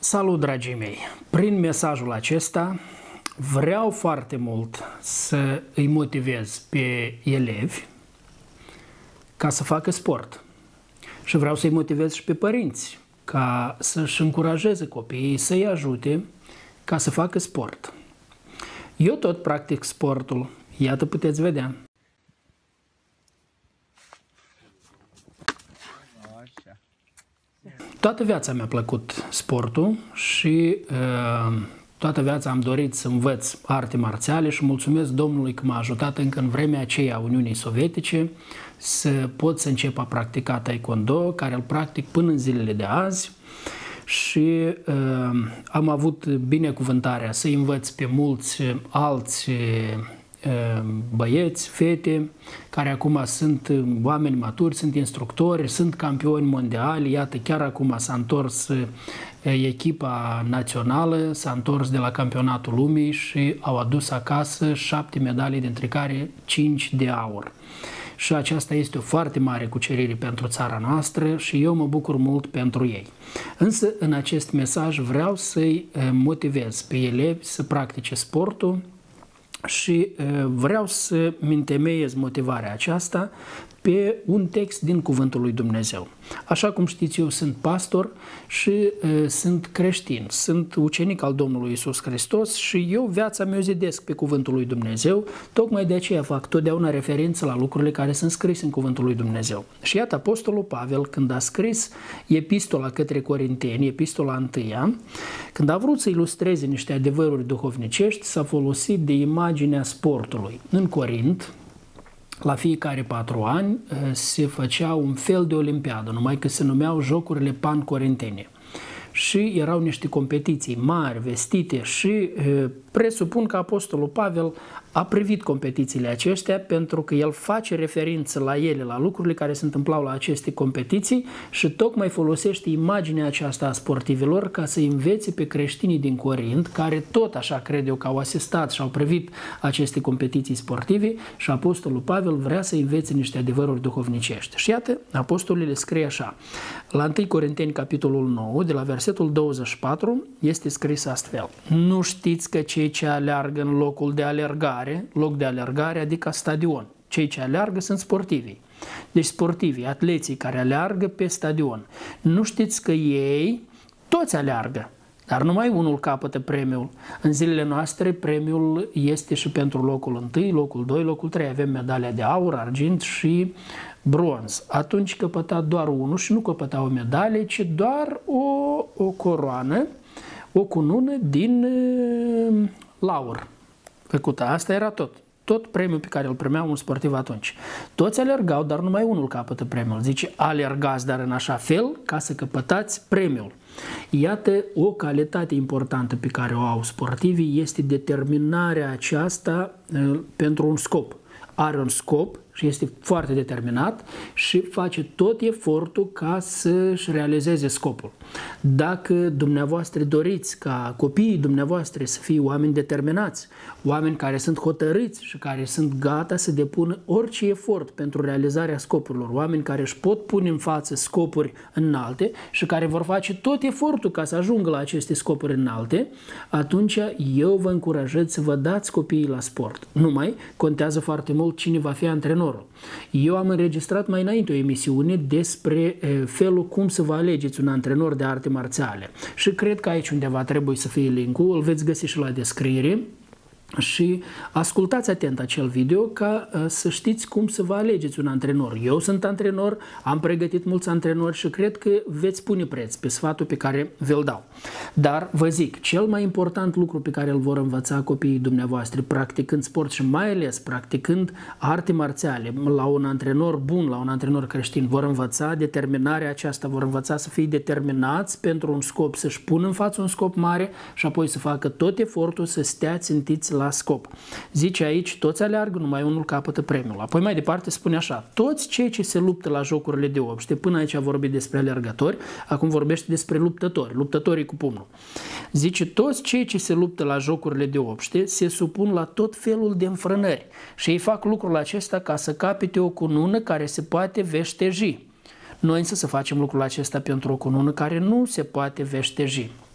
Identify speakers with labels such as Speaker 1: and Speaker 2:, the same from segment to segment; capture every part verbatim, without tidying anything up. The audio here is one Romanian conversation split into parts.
Speaker 1: Salut, dragii mei! Prin mesajul acesta vreau foarte mult să îi motivez pe elevi ca să facă sport. Și vreau să-i motivez și pe părinți ca să-și încurajeze copiii, să-i ajute ca să facă sport. Eu tot practic sportul, iată puteți vedea. Toată viața mi-a plăcut sportul și uh, toată viața am dorit să învăț arte marțiale și mulțumesc Domnului că m-a ajutat încă în vremea aceea a Uniunii Sovietice să pot să încep a practica taekwondo, care îl practic până în zilele de azi și uh, am avut binecuvântarea să învăț pe mulți alți băieți, fete, care acum sunt oameni maturi, sunt instructori, sunt campioni mondiali. Iată, chiar acum s-a întors echipa națională, s-a întors de la campionatul lumii și au adus acasă șapte medalii, dintre care cinci de aur. Și aceasta este o foarte mare cucerire pentru țara noastră și eu mă bucur mult pentru ei. Însă, în acest mesaj vreau să-i motivez pe elevi să practice sportul și vreau să-mi întemeiez motivarea aceasta pe un text din Cuvântul lui Dumnezeu. Așa cum știți, eu sunt pastor și uh, sunt creștin, sunt ucenic al Domnului Iisus Hristos și eu viața mea o zidesc pe Cuvântul lui Dumnezeu, tocmai de aceea fac totdeauna referință la lucrurile care sunt scrise în Cuvântul lui Dumnezeu. Și iată, Apostolul Pavel, când a scris epistola către Corinteni, epistola întâia, când a vrut să ilustreze niște adevăruri duhovnicești, s-a folosit de imaginea sportului. În Corint, la fiecare patru ani se făcea un fel de olimpiadă, numai că se numeau Jocurile Pan-Corintene. Și erau niște competiții mari, vestite și presupun că Apostolul Pavel a privit competițiile acestea pentru că el face referință la ele, la lucrurile care se întâmplau la aceste competiții și tocmai folosește imaginea aceasta a sportivilor ca să învețe pe creștinii din Corint, care tot așa cred eu că au asistat și au privit aceste competiții sportive și Apostolul Pavel vrea să învețe niște adevăruri duhovnicești. Și iată, Apostolul le scrie așa. La întâi Corinteni, capitolul nouă, de la versetul douăzeci și patru, este scris astfel. Nu știți că cei ce aleargă în locul de alergare, loc de alergare, adică stadion. Cei ce aleargă sunt sportivii. Deci sportivii, atleții care aleargă pe stadion. Nu știți că ei toți aleargă, dar numai unul capătă premiul. În zilele noastre premiul este și pentru locul întâi, locul doi, locul trei. Avem medalia de aur, argint și bronz. Atunci căpăta doar unul și nu căpăta o medalie, ci doar o, o coroană, o cunună din uh, laur. Făcută. Asta era tot. Tot premiul pe care îl primea un sportiv atunci. Toți alergau, dar numai unul capătă premiul. Zice, alergați, dar în așa fel ca să căpătați premiul. Iată o calitate importantă pe care o au sportivii, este determinarea aceasta uh, pentru un scop. Are un scop și este foarte determinat și face tot efortul ca să-și realizeze scopul. Dacă dumneavoastră doriți ca copiii dumneavoastră să fie oameni determinați, oameni care sunt hotărâți și care sunt gata să depună orice efort pentru realizarea scopurilor, oameni care își pot pune în față scopuri înalte și care vor face tot efortul ca să ajungă la aceste scopuri înalte, atunci eu vă încurajez să vă dați copiii la sport. Numai contează foarte mult cine va fi antrenor. Eu am înregistrat mai înainte o emisiune despre felul cum să vă alegeți un antrenor de arte marțiale și cred că aici undeva trebuie să fie link-ul, îl veți găsi și la descriere. Și ascultați atent acel video ca uh, să știți cum să vă alegeți un antrenor. Eu sunt antrenor, am pregătit mulți antrenori și cred că veți pune preț pe sfatul pe care vi-l dau. Dar vă zic, cel mai important lucru pe care îl vor învăța copiii dumneavoastră practicând sport și mai ales practicând arte marțiale la un antrenor bun, la un antrenor creștin, vor învăța determinarea aceasta, vor învăța să fie determinați pentru un scop, să-și pună în față un scop mare și apoi să facă tot efortul să stea țintiți la scop. Zice aici, toți aleargă, numai unul capătă premiul. Apoi mai departe spune așa, toți cei ce se luptă la jocurile de obște, până aici a vorbit despre alergători, acum vorbește despre luptători, luptătorii cu pumnul. Zice, toți cei ce se luptă la jocurile de obște se supun la tot felul de înfrânări și ei fac lucrul acesta ca să capete o cunună care se poate veșteji. Noi însă să facem lucrul acesta pentru o cunună care nu se poate veșteji.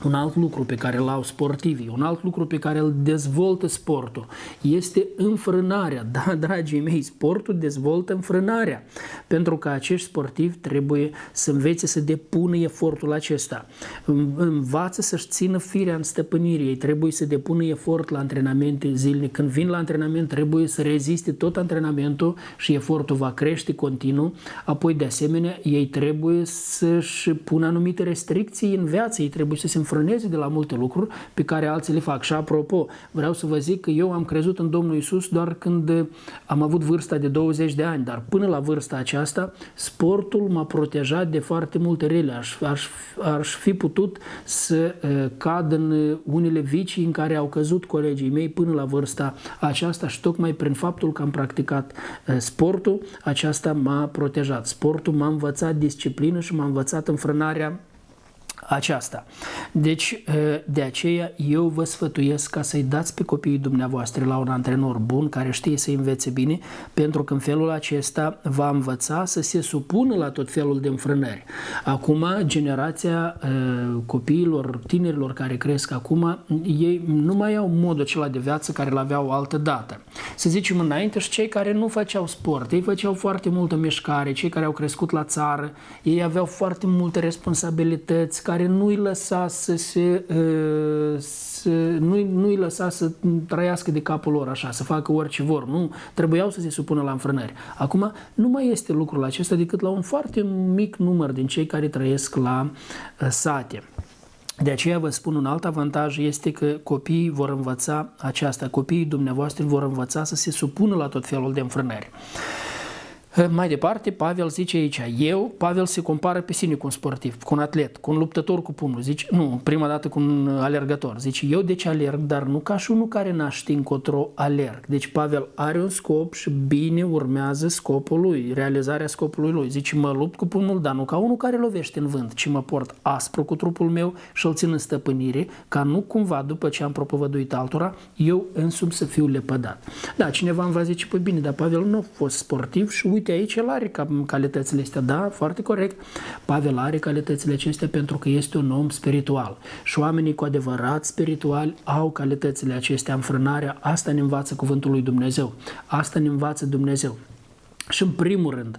Speaker 1: Un alt lucru pe care îl au sportivii, un alt lucru pe care îl dezvoltă sportul, este înfrânarea. Da, dragii mei, sportul dezvoltă înfrânarea, pentru că acești sportivi trebuie să învețe să depună efortul acesta. Învață să-și țină firea în stăpânire, ei trebuie să depună efort la antrenamente zilnic. Când vin la antrenament, trebuie să reziste tot antrenamentul și efortul va crește continuu. Apoi, de asemenea, ei trebuie să-și pună anumite restricții în viață, ei trebuie să se înfrâneze de la multe lucruri pe care alții le fac. Și apropo, vreau să vă zic că eu am crezut în Domnul Iisus doar când am avut vârsta de douăzeci de ani, dar până la vârsta aceasta, sportul m-a protejat de foarte multe rele. Aș, aș, aș fi putut să uh, cad în unele vicii în care au căzut colegii mei până la vârsta aceasta și tocmai prin faptul că am practicat uh, sportul, aceasta m-a protejat. Sportul m-a învățat disciplină și m-a învățat înfrânarea aceasta. Deci, de aceea, eu vă sfătuiesc ca să-i dați pe copiii dumneavoastră la un antrenor bun, care știe să învețe bine, pentru că în felul acesta va învăța să se supună la tot felul de înfrânări. Acum, generația copiilor, tinerilor care cresc acum, ei nu mai au modul acela de viață care l-aveau altă dată. Să zicem înainte, și cei care nu făceau sport, ei făceau foarte multă mișcare, cei care au crescut la țară, ei aveau foarte multe responsabilități care nu-i lăsa să se, să, nu-i, nu-i lăsa să trăiască de capul lor așa, să facă orice vor, nu, trebuiau să se supună la înfrânări. Acum nu mai este lucrul acesta decât la un foarte mic număr din cei care trăiesc la sate. De aceea vă spun, un alt avantaj este că copiii vor învăța aceasta, copiii dumneavoastră vor învăța să se supună la tot felul de înfrânări. Mai departe, Pavel zice aici, eu, Pavel se compară pe sine cu un sportiv, cu un atlet, cu un luptător cu pumnul, zice, nu, prima dată cu un alergător, zice, eu deci alerg, dar nu ca și unul care n-a ști încotro alerg. Deci Pavel are un scop și bine urmează scopul lui, realizarea scopului lui. Zice, mă lupt cu pumnul, dar nu ca unul care lovește în vânt, ci mă port aspru cu trupul meu și îl țin în stăpânire, ca nu cumva, după ce am propovăduit altora, eu însumi să fiu lepădat. Da, cineva îmi va zice, păi bine, dar Pavel nu a fost sportiv și uite, Uite, aici el are calitățile astea, da, foarte corect. Pavel are calitățile acestea pentru că este un om spiritual. Și oamenii cu adevărat spirituali au calitățile acestea, înfrânarea, asta ne învață cuvântul lui Dumnezeu. Asta ne învață Dumnezeu. Și în primul rând,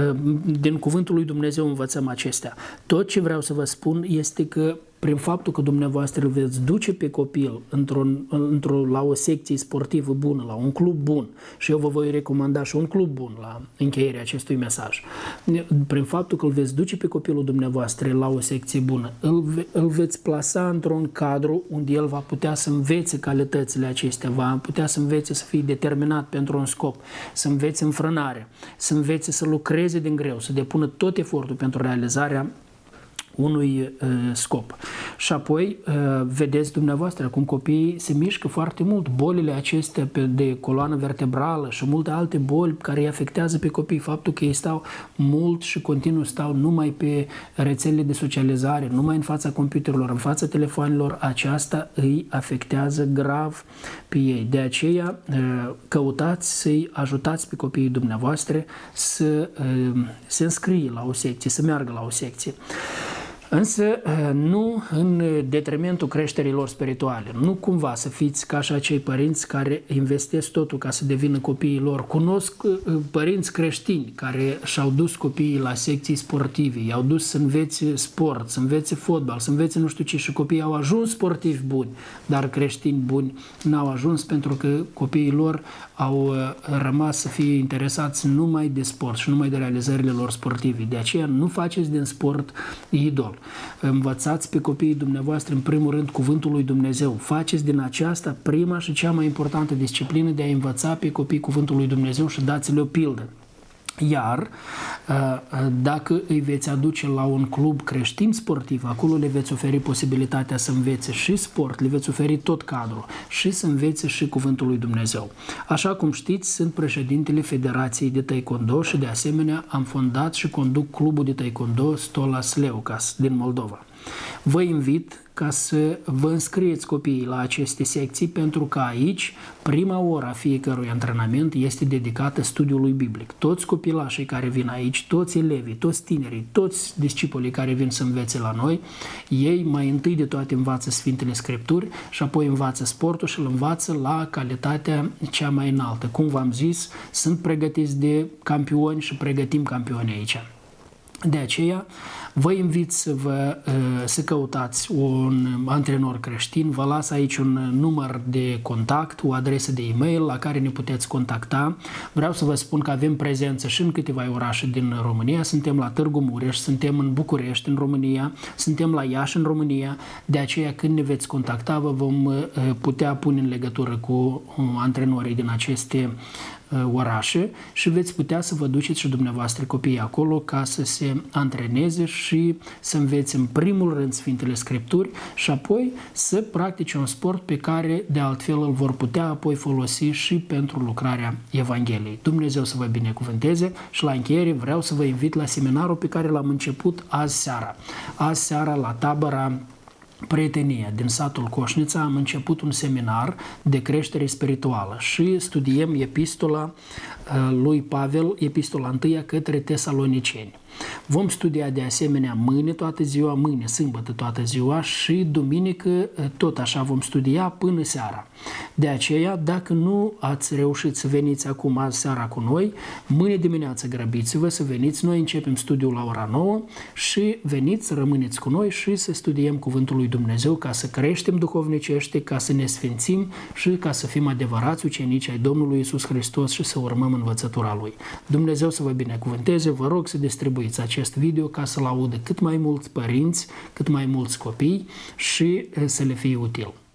Speaker 1: din cuvântul lui Dumnezeu învățăm acestea. Tot ce vreau să vă spun este că prin faptul că dumneavoastră îl veți duce pe copil într-o, într-o, la o secție sportivă bună, la un club bun, și eu vă voi recomanda și un club bun la încheierea acestui mesaj, prin faptul că îl veți duce pe copilul dumneavoastră la o secție bună, îl, ve, îl veți plasa într-un cadru unde el va putea să învețe calitățile acestea, va putea să învețe să fie determinat pentru un scop, să învețe înfrânare, să învețe să lucreze din greu, să depună tot efortul pentru realizarea unui uh, scop. Și apoi uh, vedeți dumneavoastră cum copiii se mișcă foarte mult, bolile acestea pe, de coloană vertebrală și multe alte boli care îi afectează pe copii, faptul că ei stau mult și continuu stau numai pe rețelele de socializare, numai în fața computerilor, în fața telefonilor, aceasta îi afectează grav pe ei. De aceea uh, căutați să-i ajutați pe copiii dumneavoastră să uh, se înscrie la o secție, să meargă la o secție. Însă nu în detrimentul creșterii lor spirituale. Nu cumva să fiți ca și acei părinți care investesc totul ca să devină copiii lor. Cunosc părinți creștini care și-au dus copiii la secții sportive, i-au dus să învețe sport, să învețe fotbal, să învețe nu știu ce, și copiii au ajuns sportivi buni, dar creștini buni n-au ajuns pentru că copiii lor au rămas să fie interesați numai de sport și numai de realizările lor sportive. De aceea nu faceți din sport idol. Învățați pe copiii dumneavoastră în primul rând cuvântul lui Dumnezeu. Faceți din aceasta prima și cea mai importantă disciplină de a învăța pe copii cuvântul lui Dumnezeu și dați-le o pildă. Iar dacă îi veți aduce la un club creștin sportiv, acolo le veți oferi posibilitatea să învețe și sport, le veți oferi tot cadrul și să învețe și cuvântul lui Dumnezeu. Așa cum știți, sunt președintele Federației de Taekwondo și de asemenea am fondat și conduc clubul de Taekwondo Stolas Leucas din Moldova. Vă invit ca să vă înscrieți copiii la aceste secții, pentru că aici prima oră a fiecărui antrenament este dedicată studiului biblic. Toți copilașii care vin aici, toți elevii, toți tinerii, toți discipolii care vin să învețe la noi, ei mai întâi de toate învață Sfintele Scripturi și apoi învață sportul și îl învață la calitatea cea mai înaltă. Cum v-am zis, sunt pregătiți de campioni și pregătim campioni aici. De aceea, vă invit să, vă, să căutați un antrenor creștin, vă las aici un număr de contact, o adresă de e-mail la care ne puteți contacta. Vreau să vă spun că avem prezență și în câteva orașe din România, suntem la Târgu Mureș, suntem în București, în România, suntem la Iași, în România, de aceea când ne veți contacta, vă vom putea pune în legătură cu antrenorii din aceste orașe și veți putea să vă duceți și dumneavoastră copiii acolo ca să se antreneze și să învețe în primul rând Sfintele Scripturi și apoi să practice un sport pe care de altfel îl vor putea apoi folosi și pentru lucrarea Evangheliei. Dumnezeu să vă binecuvânteze și la încheiere vreau să vă invit la seminarul pe care l-am început azi seara. Azi seara la tabăra Prietenia din satul Coșnița am început un seminar de creștere spirituală și studiem epistola lui Pavel, epistola întâia către Tesaloniceni. Vom studia de asemenea mâine toată ziua, mâine sâmbătă toată ziua și duminică tot așa vom studia până seara. De aceea, dacă nu ați reușit să veniți acum azi seara cu noi, mâine dimineață grăbiți-vă să veniți, noi începem studiul la ora nouă și veniți, rămâneți cu noi și să studiem Cuvântul lui Dumnezeu ca să creștem duhovnicește, ca să ne sfințim și ca să fim adevărați ucenici ai Domnului Iisus Hristos și să urmăm învățătura Lui. Dumnezeu să vă binecuvânteze, vă rog să distribuiți acest video ca să-l audă cât mai mulți părinți, cât mai mulți copii și să le fie util.